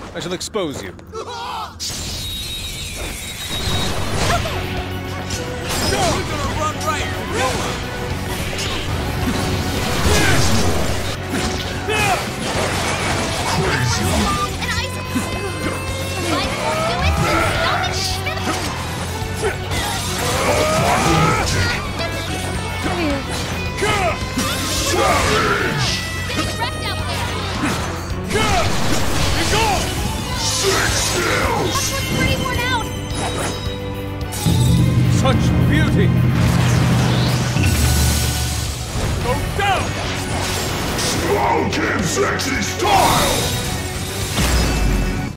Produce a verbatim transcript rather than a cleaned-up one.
I shall expose you. Go! You're gonna run right through him! Crazy! And I... Life won't do it! Don't make me Savage! Getting wrecked out there! You go! Six skills! That was pretty worn out! Such beauty! Go down! Smoke him, sexy style!